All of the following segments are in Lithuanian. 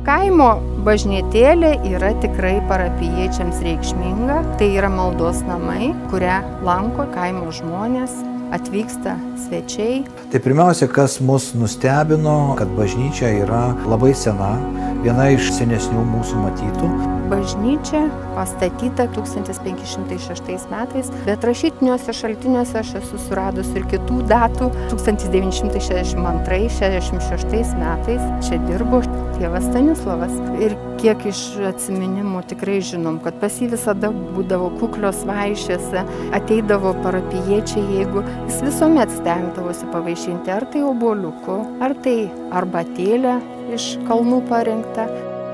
Kaimo bažnytėlė yra tikrai parapijiečiams reikšminga. Tai yra maldos namai, kurią lanko kaimo žmonės, atvyksta svečiai. Tai pirmiausia, kas mus nustebino, kad bažnyčia yra labai sena, viena iš senesnių mūsų matytų. Bažnyčia pastatyta 1506 metais, bet rašytiniuose šaltiniuose aš esu suradus ir kitų datų. 1962–66 metais čia dirbo tėvas Stanislovas. Ir kiek iš atsiminimų tikrai žinom, kad pas jį visada būdavo kuklios vaišės, ateidavo parapijiečiai, jeigu jis visuomet stengdavosi pavaišinti, ar tai obuoliuku, ar tai arbatėlė iš kalnų parengta.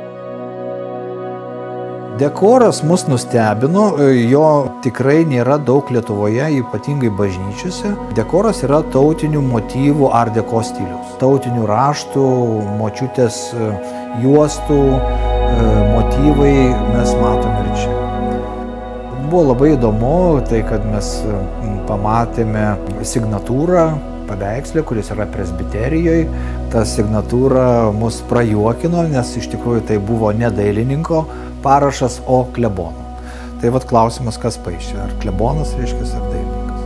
Dekoras mus nustebino, jo tikrai nėra daug Lietuvoje, ypatingai bažnyčiose. Dekoras yra tautinių motyvų art deko stiliaus. Tautinių raštų, močiutės juostų, motyvai mes matom ir čia. Buvo labai įdomu tai, kad mes pamatėme signatūrą paveikslę, kuris yra presbiterijoje. Ta signatūra mus prajuokino, nes iš tikrųjų tai buvo ne dailininko parašas, o klebono. Tai vat klausimas, kas paišė, ar klebonas reiškia, ar dailininkas.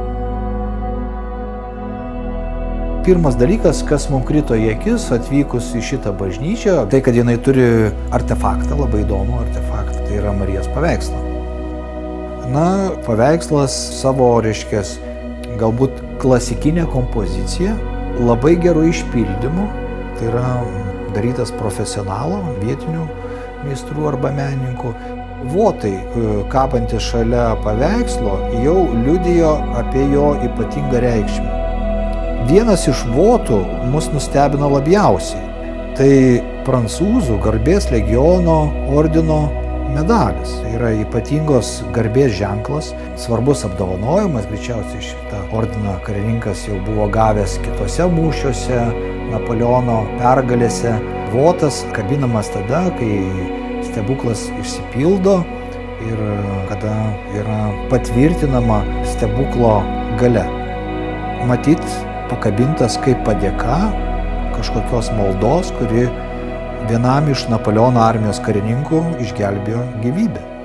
Pirmas dalykas, kas mums krito į akis atvykus į šitą bažnyčią, tai kad jinai turi artefaktą, labai įdomų artefaktą, tai yra Marijos paveikslą. Na, paveikslas savo, reiškia, galbūt klasikinė kompozicija, labai gerų išpildymų, tai yra darytas profesionalo, vietinių meistrų arba menininkų. Votai, kabantys šalia paveikslo, jau liudijo apie jo ypatingą reikšmę. Vienas iš votų mus nustebino labiausiai. Tai prancūzų garbės legiono ordino medalis. Yra ypatingos garbės ženklas, svarbus apdovanojimas, greičiausiai šitą ordiną karininkas jau buvo gavęs kitose mūšiuose, Napoleono pergalėse. Votas kabinamas tada, kai stebuklas išsipildo ir kada yra patvirtinama stebuklo galia. Matyt, pakabintas kaip padėka kažkokios maldos, kuri vienam iš Napoleono armijos karininkų išgelbėjo gyvybę.